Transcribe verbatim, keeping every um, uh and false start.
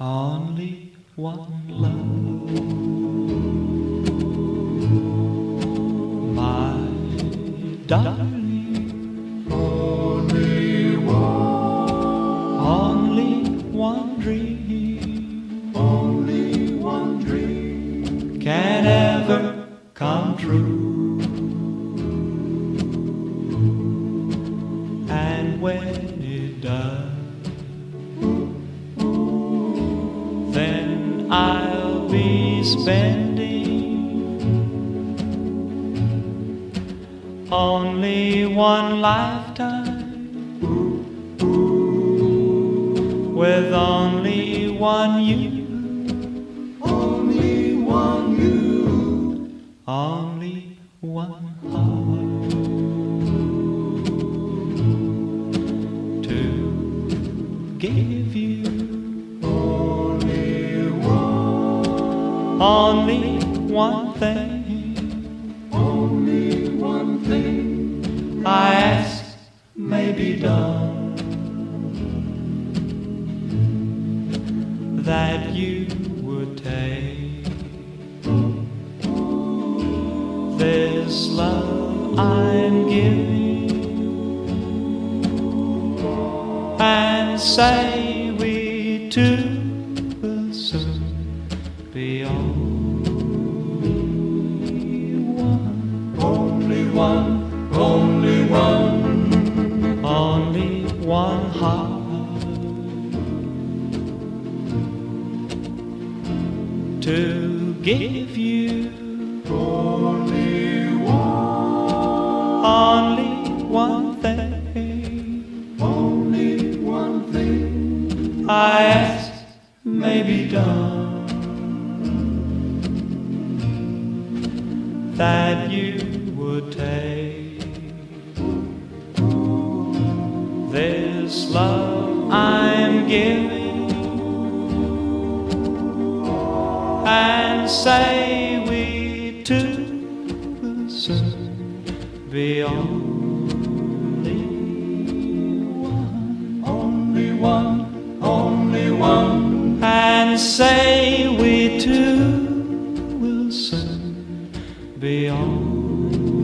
only one love, my darling, only one, only one dream, only one dream can ever come true. And when it does, then I'll be spending only one lifetime with only one you, only one you, only one heart to give you. Only one thing, only one thing I ask may be done, that you would take this love I'm giving and say we two will soon be only one, only one, only one, only one heart to give you, only one, only one thing, only one thing I ask may be done, that you would take this love I'm giving and say we two will soon be only one, only one, only one, and say we two will soon be only